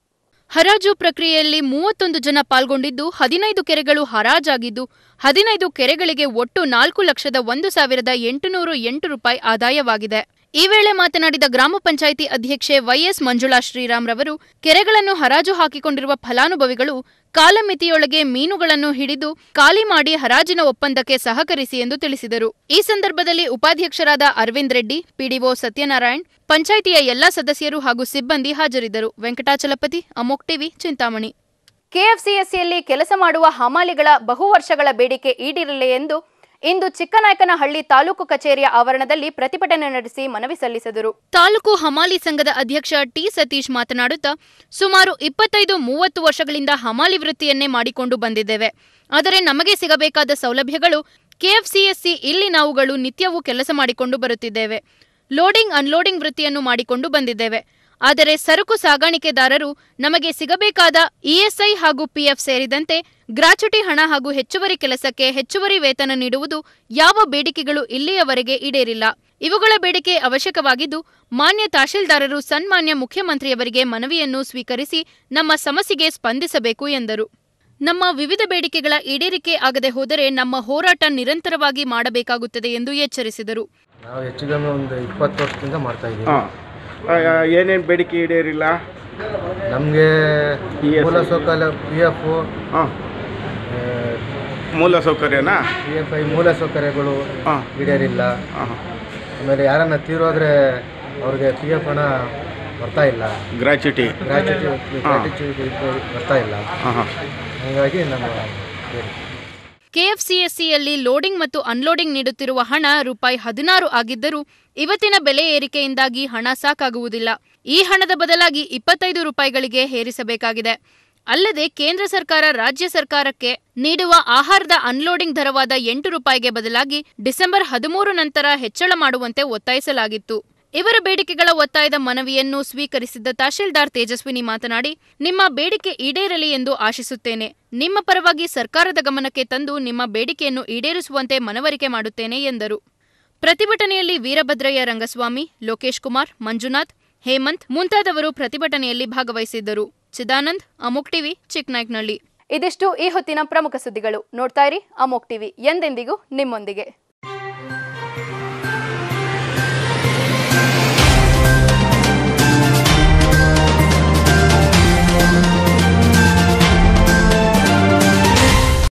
ಹರಾಜು ಪ್ರಕ್ರಿಯೆಯಲ್ಲಿ ಮೂವತ್ತೊಂದು ಜನ ಪಾಲ್ಗೊಂಡಿದ್ದು ಹದಿನೈದು ಕೆರೆಗಳು ಹರಾಜಾಗಿದ್ದು ಹದಿನೈದು ಕೆರೆಗಳಿಗೆ ಒಟ್ಟು ನಾಲ್ಕು ಲಕ್ಷದ ಒಂದು ಸಾವಿರದ ಎಂಟುನೂರು ಎಂಟು ರೂಪಾಯಿ ಆದಾಯವಾಗಿದೆ. ಈ ವೇಳೆ ಮಾತನಾಡಿದ ಗ್ರಾಮ ಪಂಚಾಯಿತಿ ಅಧ್ಯಕ್ಷೆ ವೈಎಸ್ ಮಂಜುಳಾ ಶ್ರೀರಾಮ್ ರವರು ಕೆರೆಗಳನ್ನು ಹರಾಜು ಹಾಕಿಕೊಂಡಿರುವ ಫಲಾನುಭವಿಗಳು ಕಾಲಮಿತಿಯೊಳಗೆ ಮೀನುಗಳನ್ನು ಹಿಡಿದು ಖಾಲಿ ಮಾಡಿ ಹರಾಜಿನ ಒಪ್ಪಂದಕ್ಕೆ ಸಹಕರಿಸಿ ಎಂದು ತಿಳಿಸಿದರು. ಈ ಸಂದರ್ಭದಲ್ಲಿ ಉಪಾಧ್ಯಕ್ಷರಾದ ಅರವಿಂದ್ ರೆಡ್ಡಿ, ಪಿಡಿಒ ಸತ್ಯನಾರಾಯಣ್, ಪಂಚಾಯಿತಿಯ ಎಲ್ಲಾ ಸದಸ್ಯರು ಹಾಗೂ ಸಿಬ್ಬಂದಿ ಹಾಜರಿದ್ದರು. ವೆಂಕಟಾಚಲಪತಿ, ಅಮೋಕ್ ಟಿವಿ, ಚಿಂತಾಮಣಿ. ಕೆಎಫ್ಸಿಎಸ್ಸಿಯಲ್ಲಿ ಕೆಲಸ ಮಾಡುವ ಹಮಾಲಿಗಳ ಬಹು ವರ್ಷಗಳ ಬೇಡಿಕೆ ಈಡೇರಲಿ ಎಂದು ಇಂದು ಚಿಕ್ಕನಾಯಕನಹಳ್ಳಿ ತಾಲೂಕು ಕಚೇರಿಯ ಆವರಣದಲ್ಲಿ ಪ್ರತಿಭಟನೆ ನಡೆಸಿ ಮನವಿ ಸಲ್ಲಿಸಿದರು. ತಾಲೂಕು ಹಮಾಲಿ ಸಂಘದ ಅಧ್ಯಕ್ಷ ಟಿ ಸತೀಶ್ ಮಾತನಾಡುತ್ತಾ, ಸುಮಾರು ಇಪ್ಪತ್ತೈದು ಮೂವತ್ತು ವರ್ಷಗಳಿಂದ ಹಮಾಲಿ ವೃತ್ತಿಯನ್ನೇ ಮಾಡಿಕೊಂಡು ಬಂದಿದ್ದೇವೆ. ಆದರೆ ನಮಗೆ ಸಿಗಬೇಕಾದ ಸೌಲಭ್ಯಗಳು ಕೆಎಫ್ಸಿಎಸ್ಸಿ ಇಲ್ಲಿ ನಾವುಗಳು ನಿತ್ಯವೂ ಕೆಲಸ ಮಾಡಿಕೊಂಡು ಬರುತ್ತಿದ್ದೇವೆ. ಲೋಡಿಂಗ್ ಅನ್ಲೋಡಿಂಗ್ ವೃತ್ತಿಯನ್ನು ಮಾಡಿಕೊಂಡು ಬಂದಿದ್ದೇವೆ. ಆದರೆ ಸರಕು ಸಾಗಾಣಿಕೆದಾರರು ನಮಗೆ ಸಿಗಬೇಕಾದ ಇಎಸ್ಐ ಹಾಗೂ ಪಿಎಫ್ ಸೇರಿದಂತೆ ಗ್ರಾಚ್ಯುಟಿ ಹಣ ಹಾಗೂ ಹೆಚ್ಚುವರಿ ಕೆಲಸಕ್ಕೆ ಹೆಚ್ಚುವರಿ ವೇತನ ನೀಡುವುದು ಯಾವ ಬೇಡಿಕೆಗಳು ಇಲ್ಲಿಯವರೆಗೆ ಈಡೇರಿಲ್ಲ. ಇವುಗಳ ಬೇಡಿಕೆ ಅವಶ್ಯಕವಾಗಿದ್ದು ಮಾನ್ಯ ತಹಶೀಲ್ದಾರರು ಸನ್ಮಾನ್ಯ ಮುಖ್ಯಮಂತ್ರಿಯವರಿಗೆ ಮನವಿಯನ್ನು ಸ್ವೀಕರಿಸಿ ನಮ್ಮ ಸಮಸ್ಯೆಗೆ ಸ್ಪಂದಿಸಬೇಕು ಎಂದರು. ನಮ್ಮ ವಿವಿಧ ಬೇಡಿಕೆಗಳ ಈಡೇರಿಕೆ ಆಗದೆ ಹೋದರೆ ನಮ್ಮ ಹೋರಾಟ ನಿರಂತರವಾಗಿ ಮಾಡಬೇಕಾಗುತ್ತದೆ ಎಂದು ಎಚ್ಚರಿಸಿದರು. ನಾವು ಹೆಚ್ಚು ಕಮ್ಮಿ ಒಂದು ಇಪ್ಪತ್ತು ವರ್ಷದಿಂದ ಮಾಡ್ತಾ ಇದ್ದೀವಿ. ಏನೇನು ಬೇಡಿಕೆ ಈಡೇರಿಲ್ಲ? ನಮಗೆ ಮೂಲ ಸೌಕರ್ಯ ಪಿ ಎಫ್ ಮೂಲ ಸೌಕರ್ಯನಾ ಪಿ ಎಫ್ ಐ ಮೂಲ ಸೌಕರ್ಯಗಳು ಈಡೇರಿಲ್ಲ. ಆಮೇಲೆ ಯಾರನ್ನ ತೀರೋದ್ರೆ ಅವ್ರಿಗೆ ಪಿ ಎಫ್ ಹಣ ಬರ್ತಾ ಇಲ್ಲ. ಗ್ರಾಚ್ಯುಟಿ ಗ್ರಾಚ್ಯುಟಿ ಬರ್ತಾ ಇಲ್ಲ. ಹಾಗಾಗಿ ನಮ್ಮ ಕೆಎಫ್ಸಿಎಸ್ಸಿಯಲ್ಲಿ ಲೋಡಿಂಗ್ ಮತ್ತು ಅನ್ಲೋಡಿಂಗ್ ನೀಡುತ್ತಿರುವ ಹಣ ರೂಪಾಯಿ ಹದಿನಾರು ಆಗಿದ್ದರೂ ಇವತ್ತಿನ ಬೆಲೆ ಏರಿಕೆಯಿಂದಾಗಿ ಹಣ ಸಾಕಾಗುವುದಿಲ್ಲ. ಈ ಹಣದ ಬದಲಾಗಿ ಇಪ್ಪತ್ತೈದು ರೂಪಾಯಿಗಳಿಗೆ ಹೇರಿಸಬೇಕಾಗಿದೆ. ಅಲ್ಲದೆ ಕೇಂದ್ರ ಸರ್ಕಾರ ರಾಜ್ಯ ಸರ್ಕಾರಕ್ಕೆ ನೀಡುವ ಆಹಾರದ ಅನ್ಲೋಡಿಂಗ್ ದರವಾದ ಎಂಟು ರೂಪಾಯಿಗೆ ಬದಲಾಗಿ ಡಿಸೆಂಬರ್ ಹದಿಮೂರು ನಂತರ ಹೆಚ್ಚಳ ಮಾಡುವಂತೆ ಒತ್ತಾಯಿಸಲಾಗಿತ್ತು. ಇವರ ಬೇಡಿಕೆಗಳ ಒತ್ತಾಯದ ಮನವಿಯನ್ನು ಸ್ವೀಕರಿಸಿದ್ದ ತಹಶೀಲ್ದಾರ್ ತೇಜಸ್ವಿನಿ ಮಾತನಾಡಿ, ನಿಮ್ಮ ಬೇಡಿಕೆ ಈಡೇರಲಿ ಎಂದು ಆಶಿಸುತ್ತೇನೆ. ನಿಮ್ಮ ಪರವಾಗಿ ಸರ್ಕಾರದ ಗಮನಕ್ಕೆ ತಂದು ನಿಮ್ಮ ಬೇಡಿಕೆಯನ್ನು ಈಡೇರಿಸುವಂತೆ ಮನವರಿಕೆ ಮಾಡುತ್ತೇನೆ ಎಂದರು. ಪ್ರತಿಭಟನೆಯಲ್ಲಿ ವೀರಭದ್ರಯ್ಯ ರಂಗಸ್ವಾಮಿ, ಲೋಕೇಶ್ ಕುಮಾರ್, ಮಂಜುನಾಥ್, ಹೇಮಂತ್ ಮುಂತಾದವರು ಪ್ರತಿಭಟನೆಯಲ್ಲಿ ಭಾಗವಹಿಸಿದ್ದರು. ಚಿದಾನಂದ್, ಅಮೋಕ್ ಟಿವಿ, ಚಿಕ್ಕನಾಯಕನಹಳ್ಳಿ. ಇದಿಷ್ಟು ಈ ಹೊತ್ತಿನ ಪ್ರಮುಖ ಸುದ್ದಿಗಳು. ನೋಡ್ತಾ ಇರಿ ಅಮೋಕ್ ಟಿವಿ, ಎಂದೆಂದಿಗೂ ನಿಮ್ಮೊಂದಿಗೆ.